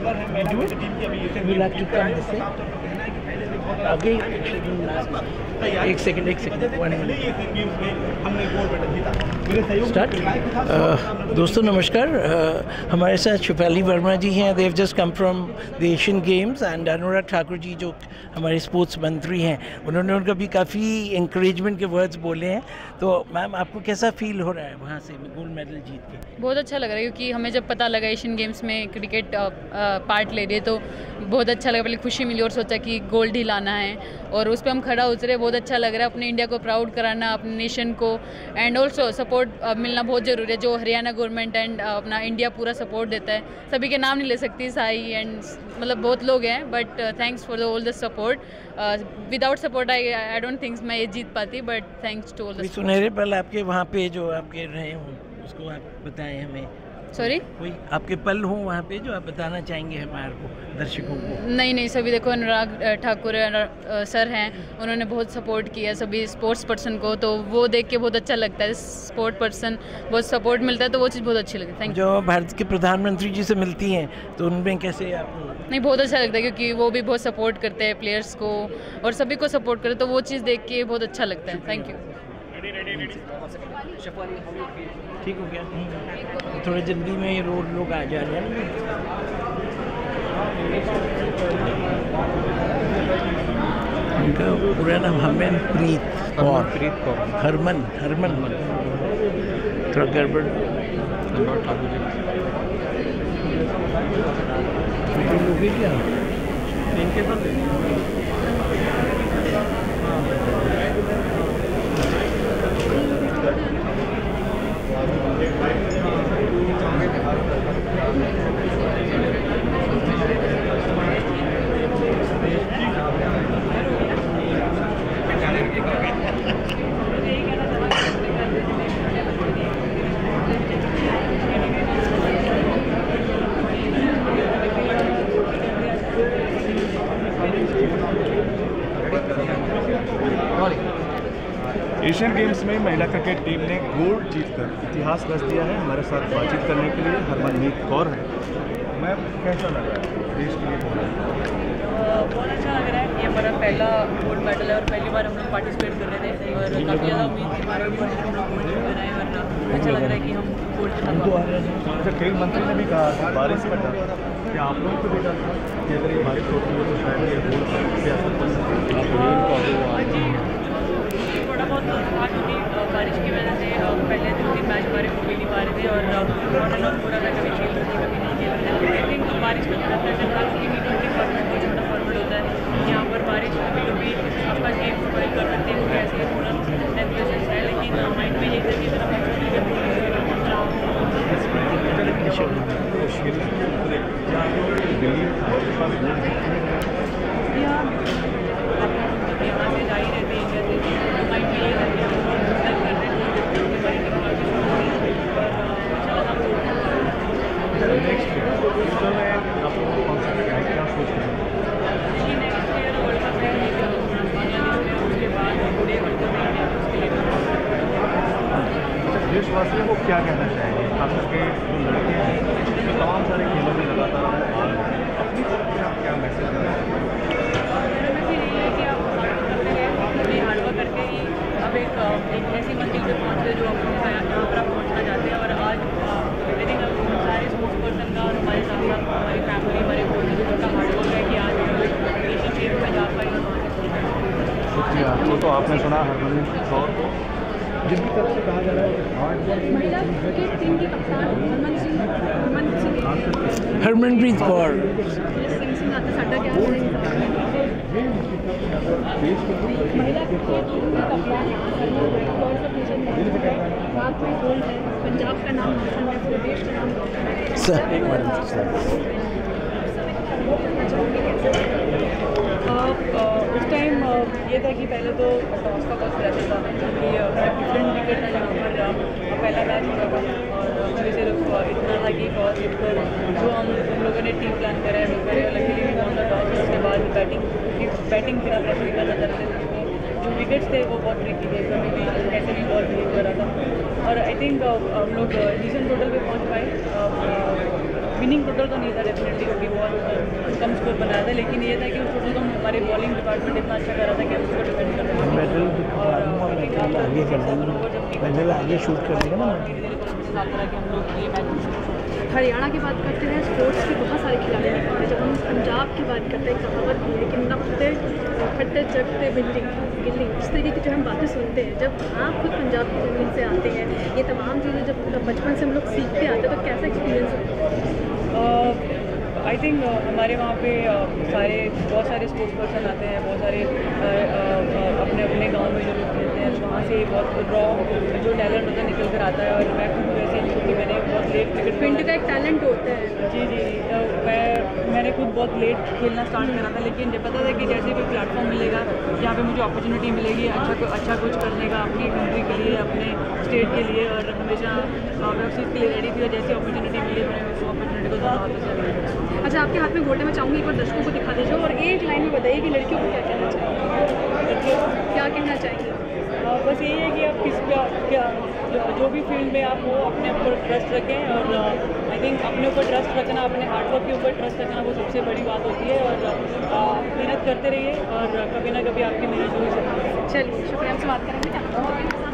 You like to come this way? Okay, एक second 1 minute start. दोस्तों नमस्कार, हमारे साथ शेफाली वर्मा जी हैं। They have just come from the Asian Games and Anurag Thakur ji जो हमारे स्पोर्ट्स मंत्री हैं, उन्होंने उनका भी काफ़ी इंकरेजमेंट के वर्ड्स बोले हैं। तो मैम आपको कैसा फील हो रहा है वहाँ से गोल्ड मेडल जीत के? बहुत अच्छा लग रहा है, क्योंकि हमें जब पता लगा एशियन गेम्स में क्रिकेट पार्ट ले रही है तो बहुत अच्छा लगा। पहले खुशी मिली और सोचा कि गोल्ड ही लाना है और उस पर हम खड़ा उतरे। बहुत अच्छा लग रहा है, अपने इंडिया को प्राउड कराना, अपने नेशन को, एंड ऑल्सो सपोर्ट मिलना बहुत ज़रूरी है जो हरियाणा गवर्नमेंट एंड अपना इंडिया पूरा सपोर्ट देता है। सभी के नाम नहीं ले सकती, साई एंड मतलब बहुत लोग हैं, but thanks for all the support. Without support I don't think मैं ये जीत पाती, but thanks to all the. सुनहरे पल आपके वहाँ पे जो आपके रहे हों उसको आप बताएं हमें। सॉरी, कोई आपके पल हों वहाँ पे जो आप बताना चाहेंगे हमारे को, दर्शकों को? नहीं, सभी देखो, अनुराग ठाकुर सर हैं, उन्होंने बहुत सपोर्ट किया सभी स्पोर्ट्स पर्सन को, तो वो देख के बहुत अच्छा लगता है। स्पोर्ट पर्सन बहुत सपोर्ट मिलता है तो वो चीज़ बहुत अच्छी लगती है। Thank you. जो भारत के प्रधानमंत्री जी से मिलती हैं तो उनमें कैसे आपको? नहीं, बहुत अच्छा लगता है, क्योंकि वो भी बहुत सपोर्ट करते हैं प्लेयर्स को और सभी को सपोर्ट करते, तो वो चीज़ देख के बहुत अच्छा लगता है। Thank you. ठीक हो गया? थोड़ा जल्दी में ये लोग आ जा रहे हैं। उनका पूरा नाम हरमनप्रीत कौर। हरमन थोड़ा गड़बड़। क्या इनके साथ एशियन गेम्स में महिला क्रिकेट टीम ने गोल्ड जीतकर इतिहास रच दिया है। हमारे साथ बातचीत करने के लिए हरमनप्रीत कौर है। मैम, कैसा लग रहा है देश के लिए? बहुत अच्छा लग रहा है। ये हमारा पहला गोल्ड मेडल है और पहली बार हम लोग पार्टिसिपेट कर रहे थे और काफ़ी ज़्यादा उम्मीद थी हमारे ऊपर हम लोग गोल्ड बनाए, वरना अच्छा लग रहा है कि हम गोल्ड जीता। अच्छा, खेल मंत्री ने भी कहा बारिश का डर, क्या आप लोग को भी डर था कि अगर ये बारिश होती है तो शायद ये गोल्ड पे असर पड़ सकता है? थोड़ा बहुत था, क्योंकि बारिश की वजह से पहले 2-3 मैच हमारे हो भी नहीं पा रहे थे और ऑन पूरा था, कभी खेल रहे थे कभी नहीं खेल रहे थे। आई थिंक बारिश का थोड़ा प्रेशर था, क्योंकि T20 फॉर्मेट बहुत छोटा फॉर्मेट होता है। यहाँ पर बारिश कभी कभी आपका गेम स्पॉइल कर सकते हैं, ऐसे ही थोड़ा टेम्परेचर है, लेकिन माइंड में यही था कि तरफ यहाँ से जा ही रहते हैं इंडिया से, तो माइंड में यही था कि हम कर रहे हैं हमारी टेक्नोलॉजी और अच्छा लगा। देखिए, नेक्स्ट ईयर वर्ल्ड कप है बांग्लादेश में, उसके बाद डे वर्ल्ड कप है उसके लिए। देशवासियों को क्या कहना चाहेंगे, खास करके जो लड़के हैं जो तमाम सारे खेलों में लगातार अपनी तरफ से आप क्या मैसेज देना चाहेंगे? मेरा मैसेज यही है कि आप हार्डवर्क करते रहें, अपनी हार्डवर्क करके ही अब एक ऐसी मंजिल पे पहुँचते जो अपने यहाँ पर आप पहुँचना चाहते हैं। और आज आई थिंक सारे स्पोर्ट्स पर्सन का और हमारे साथ साथ हमारी फैमिली, हमारे कोचेज का हार्डवर्क है कि आज एशियन गेम्स में जा पाए। शुक्रिया। तो आपने सुना हरमनप्रीत कौर को, जिनकी तरफ से कहा जा रहा है महिला क्रिकेट टीम की कप्तान हरमनप्रीत कौर। साडा क्या महिला क्रिकेट टीम की कप्तान हरमनप्रीत कौर से पूछा रात में गोल्ड है, पंजाब का नाम रोशन है, पूरे देश का नाम रोशन है। उस टाइम ये था कि पहले तो टॉस का कॉस्ट रहता था, क्योंकि डिफरेंट विकेट था जहाँ पर पहला मैच हुआ था और हमें सिर्फ इतना था कि टॉस जीतकर जो हम लोगों ने टीम प्लान करा है वो करे। लकीली भी वन द टॉस, उसके बाद बैटिंग बिना प्रेशर भी करना चाहते थे। जो विकेट्स थे वो बहुत ट्रिकी थे, कभी भी कैसे भी बॉल बिहेव कर रहा था। और आई थिंक हम लोग डिसीजन टोटल पे पहुँच पाए विनिंग टोटल तो नहीं था डेफिनेटली, क्योंकि बहुत कम स्कोर बनाया था, लेकिन ये था कि उस टोटल को हमारे बॉलिंग डिपार्टमेंट इतना अच्छा कर रहा था कि हम उसको डिफेंड कर रहे थे। आगे शूट कर देगा ना। हम लोग ये मैच हरियाणा की बात करते हैं, स्पोर्ट्स के बहुत सारे खिलाड़ी निकलते हैं। जब हम पंजाब की बात करते हैं, एक कहावत भी है कि नपते फटते चढ़ते बिल्डिंग गिल्ली, इस तरीके की जो हम बातें सुनते हैं। जब आप खुद पंजाब की ज़मीन से आते हैं, ये तमाम चीज़ें जब बचपन से हम लोग सीखते आते हैं, तो कैसा एक्सपीरियंस होता है? आई थिंक हमारे वहाँ पे बहुत सारे स्पोर्ट्स पर्सन आते हैं, बहुत सारे अपने अपने गांव में जो लोग खेलते हैं, वहाँ से बहुत रॉ जो टैलेंट होता है निकल कर आता है। और मैं खुद वैसे ही, क्योंकि मैंने बहुत लेट क्रिकेट पिंड का एक टैलेंट होता है। जी मैंने खुद बहुत लेट खेलना स्टार्ट करा था, लेकिन जब पता था कि जैसे कोई प्लेटफॉर्म मिलेगा जहाँ पे मुझे अपॉर्चुनिटी मिलेगी अच्छा कुछ करने का अपनी कंट्री के लिए, अपने स्टेट के लिए, और हमेशा मैं उस चीज़ के लिए रेडी थी। और जैसी अपॉर्चुनिटी मिली मैंने उस अपॉर्चुनिटी को ज़्यादा हाथ। अच्छा, आपके हाथ में गोल्ड है, मैं चाहूँगी एक बार दर्शकों को दिखा दीजिए और एक लाइन में बताइए कि लड़कियों को क्या कहना चाहिए, क्या कहना चाहिए? बस यही है कि आप जो भी फील्ड में आप हो, अपने ऊपर ट्रस्ट रखें। और आई थिंक अपने ऊपर ट्रस्ट रखना, अपने हार्डवर्क के ऊपर ट्रस्ट रखना वो सबसे बड़ी बात होती है। और मेहनत करते रहिए और कभी ना कभी आपकी मेहनत हो ही सकती है। चलिए, शुक्रिया, हमसे बात करेंगे क्या?